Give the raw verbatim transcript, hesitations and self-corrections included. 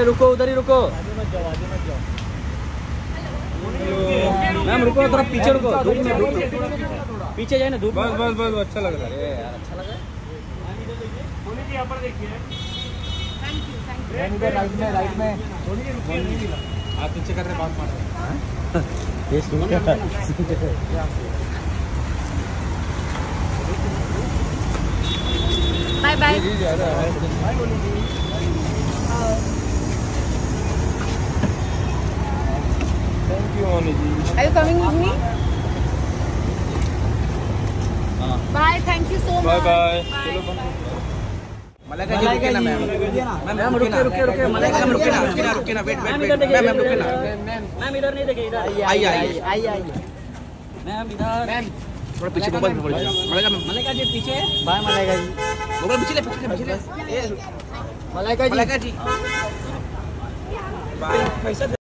अरे रुको, उधर ही रुको। मैम रुको, थोड़ा पीछे रुको, धूप में धूप पीछे जाए ना, धूप। बस बस बस अच्छा लग रहा है। अरे यार अच्छा लगा। यहाँ पर देखिए। राइट में, राइट में। आप पीछे कर रहे बात मार रहे। Bye bye. Thank you Moni ji. Are you coming with me? Bye. Thank you so much. Bye bye. Malaika ji रुके ना मैम। मैम रुके रुके रुके मलाइका मैम रुके ना रुके ना रुके ना wait wait wait ma'am ma'am रुके ना। मैम इधर नहीं देखिए, इधर आइए आइए आइए आइए। मैम इधर। मैम थोड़ा पीछे mobile mobile Malaika ma'am. Malaika ji पीछे। बाय मलाइका जी। मोबाइल पीछे ले पीछे पीछे ले। मलाइका जी मलाइका जी। बाय पैसा